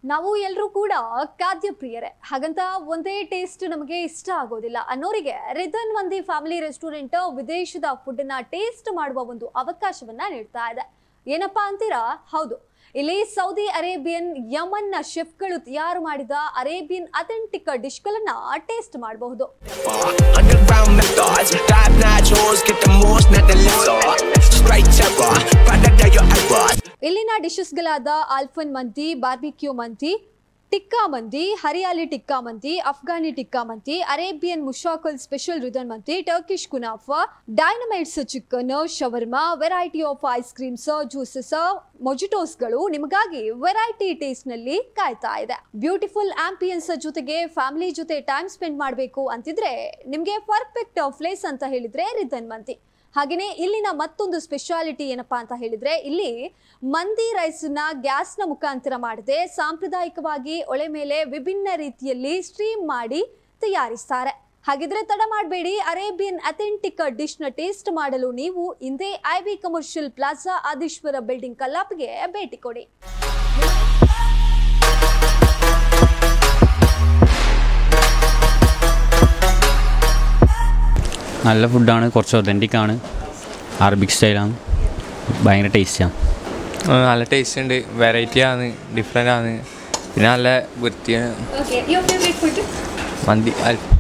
ನಾವು ಎಲ್ಲರೂ ಕೂಡ ಖಾದ್ಯ ಪ್ರಿಯರೇ. ಹಾಗಂತ ಒಂದೇ ಟೇಸ್ಟ್ ನಮಗೆ ಇಷ್ಟ ಆಗೋದಿಲ್ಲ ಅನ್ನೋರಿಗೆ ರಿದನ್ ಮಂದಿ ಫ್ಯಾಮಿಲಿ ರೆಸ್ಟೋರೆಂಟ್ ವಿದೇಶದ ಫುಡ್ ನ ಟೇಸ್ಟ್ ಮಾಡುವ ಒಂದು ಅವಕಾಶವನ್ನ ನೀಡ್ತಾ ಇದೆ. ಏನಪ್ಪಾ ಅಂತೀರಾ? ಹೌದು, ಇಲ್ಲಿ ಸೌದಿ ಅರೇಬಿಯನ್, ಯಮನ್ ನ ಶೆಫ್ಗಳು ತಯಾರು ಮಾಡಿದ ಅರೇಬಿಯನ್ ಅಥೆಂಟಿಕ್ ಡಿಶ್ಗಳನ್ನ ಟೇಸ್ಟ್ ಮಾಡಬಹುದು. ಇಲ್ಲಿನ ಡಿಶಸ್ಗಳಾದ ಆಲ್ಫನ್ ಮಂದಿ, ಬಾರ್ಬಿಕ್ಯೂ ಮಂದಿ, ಟಿಕ್ಕಾ ಮಂದಿ, ಹರಿಯಾಲಿ ಟಿಕ್ಕಾ ಮಂದಿ, ಅಫ್ಘಾನಿ ಟಿಕ್ಕಾ ಮಂದಿ, Arabian ಮುಷಾಕಲ್ special Ridan Mandi, Turkish ಕುನಾಫಾ, ಡೈನಮೈಟ್ಸ್ ಚಿಕನ್, ಶವರ್ಮಾ, variety of ice creams, juices, ಮೊಜಿಟೋಸ್ಗಳು ನಿಮಗಾಗಿ ವೆರೈಟಿ ಟೇಸ್ಟ್ ನಲ್ಲಿ ಕಾಯ್ತಾ ಇದೆ. ಬ್ಯೂಟಿಫುಲ್ ಆಂಪಿಯನ್ಸ್ ಜೊತೆಗೆ ಫ್ಯಾಮಿಲಿ ಜೊತೆ ಟೈಮ್ ಸ್ಪೆಂಡ್ ಮಾಡಬೇಕು ಅಂತಿದ್ರೆ ನಿಮ್ಗೆ ಪರ್ಫೆಕ್ಟ್ ಪ್ಲೇಸ್ ಅಂತ ಹೇಳಿದ್ರೆ ರಿದನ್ ಮಂದಿ. ಹಾಗೇನೆ ಇಲ್ಲಿನ ಮತ್ತೊಂದು ಸ್ಪೆಷಾಲಿಟಿ ಏನಪ್ಪಾ ಅಂತ ಹೇಳಿದ್ರೆ, ಇಲ್ಲಿ ಮಂದಿ ರೈಸ್ ನ ಗ್ಯಾಸ್ ನ ಮುಖಾಂತರ ಮಾಡದೆ ಸಾಂಪ್ರದಾಯಿಕವಾಗಿ ಒಳೆ ಮೇಲೆ ವಿಭಿನ್ನ ರೀತಿಯಲ್ಲಿ ಸ್ಟ್ರೀಮ್ ಮಾಡಿ ತಯಾರಿಸ್ತಾರೆ. ಹಾಗಿದ್ರೆ ತಡ ಮಾಡಬೇಡಿ, ಅರೇಬಿಯನ್ ಅಥೆಂಟಿಕ್ ಡಿಶ್ ನ ಟೇಸ್ಟ್ ಮಾಡಲು ನೀವು ಇಂದೇ I V commercial plaza Adishwara building ಕಲ್ಲಾಪ್ಗೆ ಭೇಟಿ ಕೊಡಿ. നല്ല ഫുഡാണ്, കുറച്ച് ഒതൻറ്റിക് ആണ്, അറബിക് സ്റ്റൈലാണ്, ഭയങ്കര ടേസ്റ്റാണ്. നല്ല ടേസ്റ്റ് ഉണ്ട്, വെറൈറ്റി ആണ്, ഡിഫറെൻ്റ് ആണ്, പിന്നെ നല്ല വൃത്തിയാണ്. മന്തി.